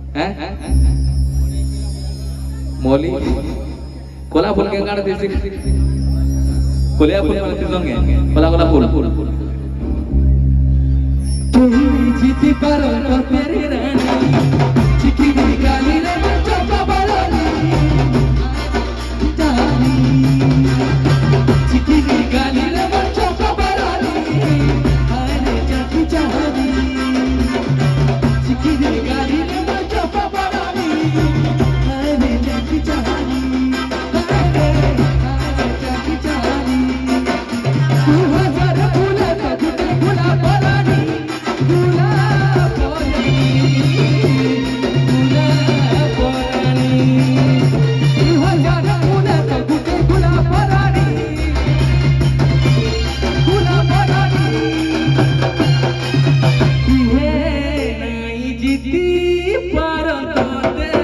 हैं मोली कोला फूल के गाड़ देसी कोलिया फूल वाले संगे कोला कोला फूल तू जीती पर तो तेरी रानी चिकी गाली रे चोपा बालानी जानी चिकी गाली रे चोपा बालानी आने जाती जानी चिकी गाली रे चोपा बालानी आने जाती जानी आने जाती जानी तू हजार फूला का फूला बालानी फूला जीती पर